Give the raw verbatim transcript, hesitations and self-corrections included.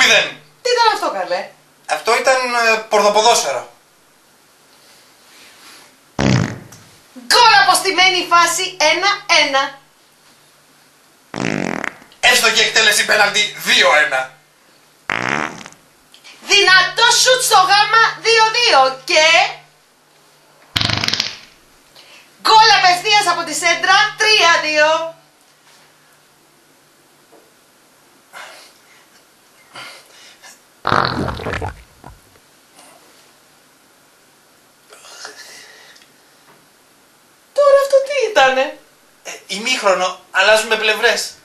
μηδέν. Τι ήταν αυτό, καλέ? Αυτό ήταν ε, πορδοποδόσφαιρο. Γκολ αποστημένη φάση ένα ένα. Εύστοχη εκτέλεση πέναλτι δύο ένα. Δυνατό σουτ στο γάμα δύο δύο και... γκολ απευθείας από τη σέντρα τρία δύο. Τώρα αυτό τι ήτανε? Ε, ημίχρονο, αλλάζουμε πλευρές.